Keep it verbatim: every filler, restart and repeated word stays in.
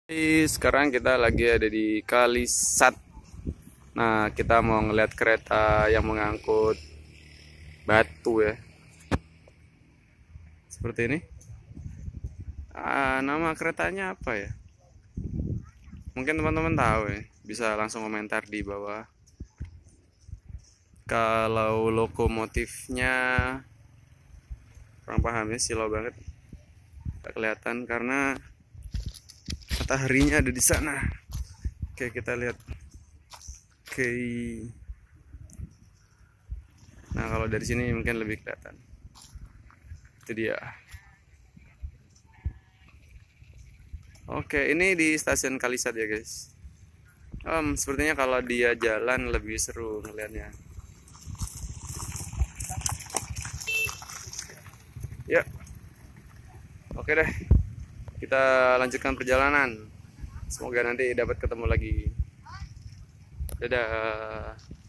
Jadi, sekarang kita lagi ada di Kalisat. Nah, kita mau ngeliat kereta yang mengangkut batu ya. Seperti ini. Ah, nama keretanya apa ya? Mungkin teman-teman tahu ya. Bisa langsung komentar di bawah. Kalau lokomotifnya kurang paham ya, silau banget. Tak kelihatan karena mataharinya ada di sana. Oke, kita lihat. Oke. Nah, kalau dari sini mungkin lebih kelihatan. Itu dia. Oke, ini di stasiun Kalisat ya, guys. Um, sepertinya kalau dia jalan lebih seru ngeliatnya. Ya, oke deh. Kita lanjutkan perjalanan. Semoga nanti dapat ketemu lagi. Dadah.